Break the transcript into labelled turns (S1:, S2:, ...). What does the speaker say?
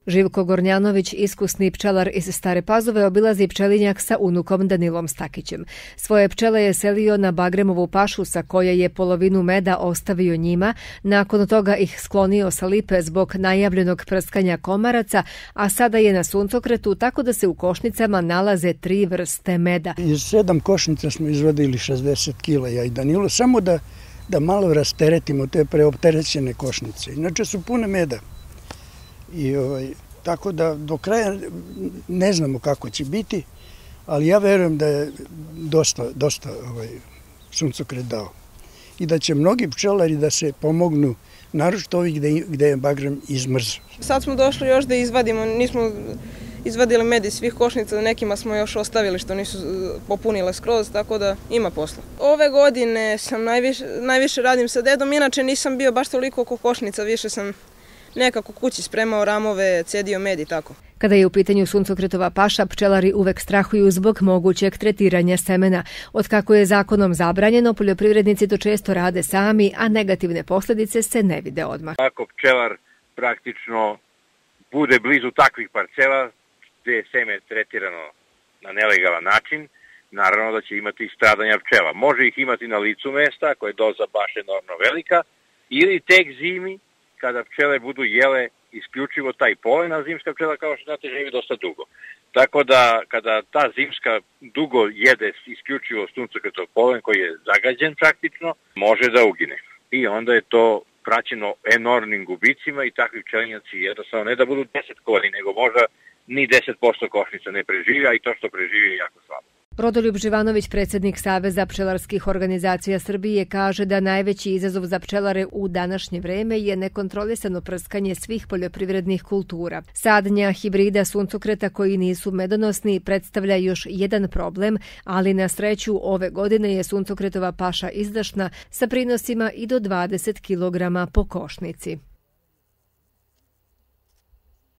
S1: Živko Gornjanović, iskusni pčelar iz Stare Pazove, obilazi pčelinjak sa unukom Danilom Stakićem. Svoje pčele je selio na Bagremovu pašu sa koje je polovinu meda ostavio njima, nakon toga ih sklonio sa lipe zbog najavljenog prskanja komaraca, a sada je na suncokretu tako da se u košnicama nalaze 3 vrste meda.
S2: Iz 7 košnica smo izvadili 60 kila, ja i Danilo, samo da malo rasteretimo te preopterećene košnice. Inače su pune meda. Tako da do kraja ne znamo kako će biti, ali ja verujem da je dosta suncokret dao. I da će mnogi pčelari da se pomognu, naročito ovih gde je Bagrem izmrzao.
S3: Sad smo došli još da izvadimo, nismo izvadili med iz svih košnica, nekima smo još ostavili što nisu popunile skroz, tako da ima posla. Ove godine sam najviše radim sa dedom, inače nisam bio baš toliko oko košnica, više sam nekako kući spremao ramove, cedio med i tako.
S1: Kada je u pitanju suncokretova paša, pčelari uvek strahuju zbog mogućeg tretiranja semena. Otkako je zakonom zabranjeno, poljoprivrednici to često rade sami, a negativne posljedice se ne vide odmah.
S4: Ako pčelar praktično bude blizu takvih parcela gde je seme tretirano na nelegalan način, naravno da će imati stradanja pčela. Može ih imati na licu mesta, ako je doza baš enormno velika, ili tek zimi, kada pčele budu jele isključivo taj polen, a zimska pčela, kao što znate, živi dosta dugo. Tako da, kada ta zimska dugo jede isključivo suncokretov polen, koji je zagađen praktično, može da ugine. I onda je to praćeno enormnim gubicima i takvi pčelinjaci jednostavno ne da budu 10-kovani, nego možda ni 10% košnica ne preživi, a i to što preživi je jako slabo.
S1: Rodoljub Živanović, predsjednik Saveza pčelarskih organizacija Srbije, kaže da najveći izazov za pčelare u današnje vreme je nekontrolisano prskanje svih poljoprivrednih kultura. Sadnja hibrida suncokreta koji nisu medonosni predstavlja još jedan problem, ali na sreću ove godine je suncokretova paša izdašna sa prinosima i do 20 kg po košnici.